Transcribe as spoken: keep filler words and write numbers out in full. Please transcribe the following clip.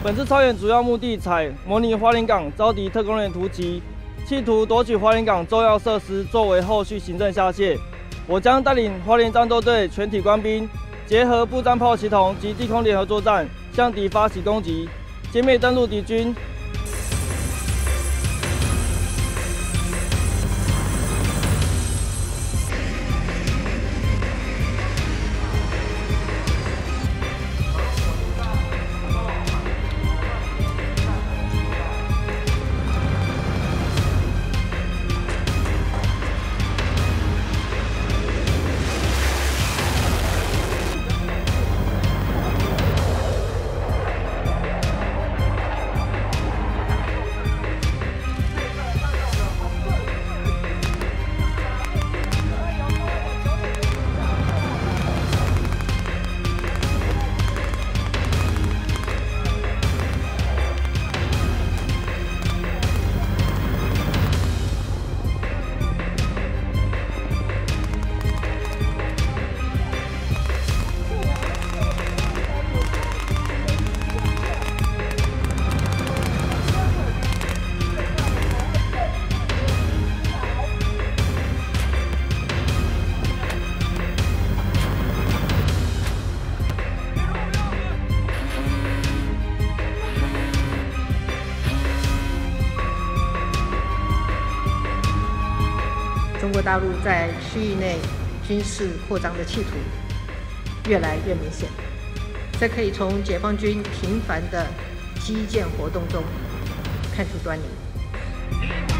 本次操演主要目的采模拟花莲港遭敌特工队突击，企图夺取花莲港重要设施作为后续行政下线。我将带领花莲战斗队全体官兵，结合步战炮系统及地空联合作战，向敌发起攻击，歼灭登陆敌军。 中国大陆在区域内军事扩张的企图越来越明显，这可以从解放军频繁的基建活动中看出端倪。